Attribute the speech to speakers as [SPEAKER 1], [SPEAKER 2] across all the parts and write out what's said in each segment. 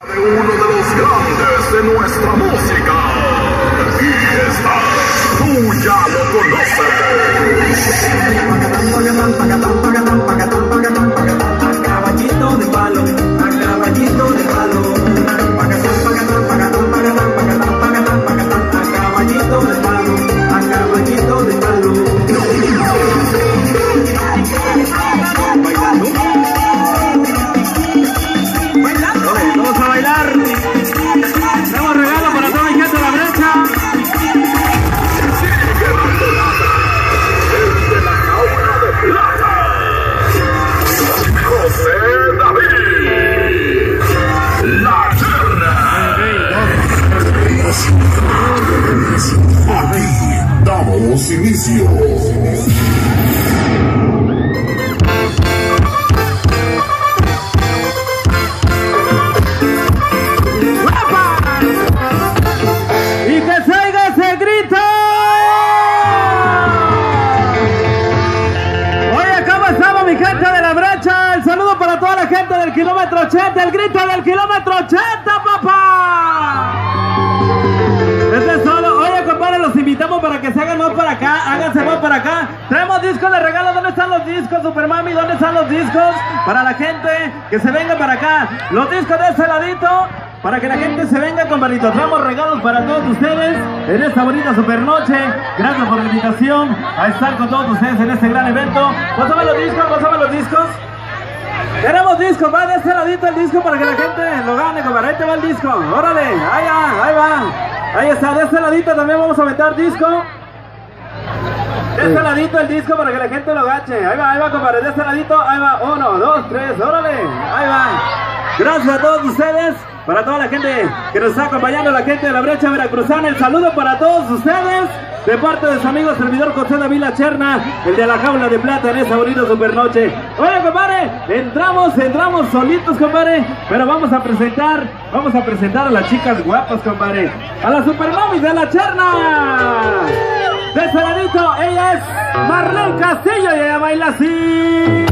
[SPEAKER 1] De uno de los grandes de nuestra música. Y tú ya lo conoces. A caballito de palo, a caballito de palo. A caballito de palo, a caballito de palo. Vamos a bailar. Tenemos regalo para toda la gente de la brecha. El de la jaula de plata, José David, la Terna. Aquí damos inicio. Gente del kilómetro 80, el grito del kilómetro 80, papá. Este es solo. Oye, compadre, los invitamos para que se hagan más para acá, háganse más para acá. Traemos discos de regalo. ¿Dónde están los discos, Super Mami? ¿Dónde están los discos? Para la gente que se venga para acá. Los discos de este ladito, para que la gente se venga, compadrito. Traemos regalos para todos ustedes en esta bonita super noche. Gracias por la invitación a estar con todos ustedes en este gran evento. Pásame los discos, pásame los discos. Tenemos discos, va de este ladito el disco para que la gente lo gane, compadre. Ahí te va el disco, órale, ahí va. Ahí está, de este ladito también vamos a meter disco. De este ladito el disco para que la gente lo gache. Ahí va, compadre, de este ladito, ahí va, 1, 2, 3, órale, ahí va. Gracias a todos ustedes, para toda la gente que nos está acompañando, la gente de la brecha veracruzana. El saludo para todos ustedes, de parte de su amigo servidor José David La Cherna, el de la jaula de plata en esta bonita supernoche. Oye, compadre, entramos solitos, compadre, pero vamos a presentar a las chicas guapas, compadre, a las supermamis de La Cherna. De ese ladito, ella es Marlene Castillo y ella baila así.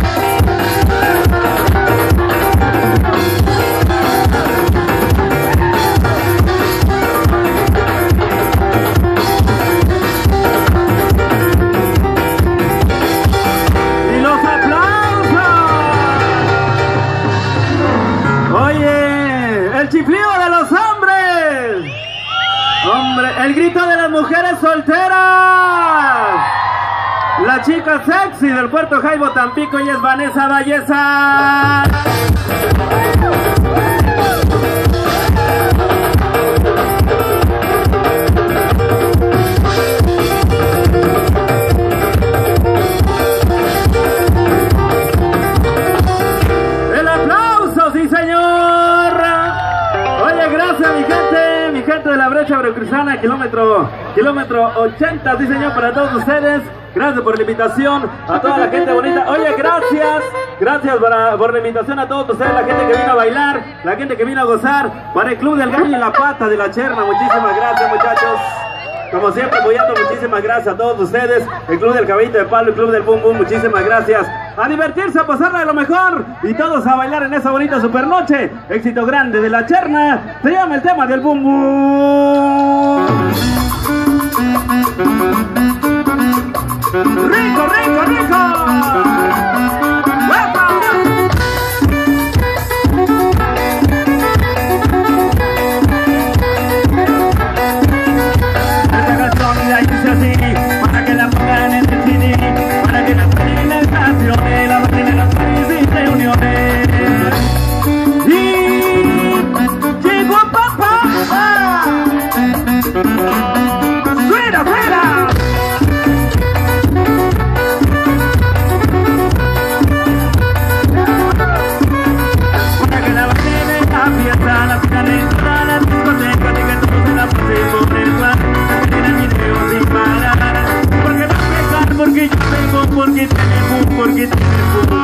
[SPEAKER 1] Chiflido de los hombres, el grito de las mujeres solteras, la chica sexy del Puerto Jaibo, Tampico, y es Vanessa Valleza. El aplauso, sí señor. Gracias mi gente de la brecha veracruzana, kilómetro 80, sí señor, para todos ustedes. Gracias por la invitación a toda la gente bonita. Oye, gracias por la invitación a todos ustedes, la gente que vino a bailar, la gente que vino a gozar, para el Club del Gallo y la Pata de La Cherna. Muchísimas gracias, muchachos. Como siempre apoyando, muchísimas gracias a todos ustedes. El Club del Caballito de Palo, el Club del Bum Bum, muchísimas gracias. A divertirse, a pasarla de lo mejor y todos a bailar en esa bonita supernoche. Éxito grande de La Cherna, se llama el tema del Bum Bum. ¡Rico, rico, rico! Para que la pongan en el CD, para que la pongan en el estaciones, la bajen en las paris y reuniones. Y llegó papá. ¡Fuera, fuera! Para que la bajen en la fiesta, la pican en toda la discoteca, de que todos se la pasen por el plan. Porque yo tengo, porque tenemos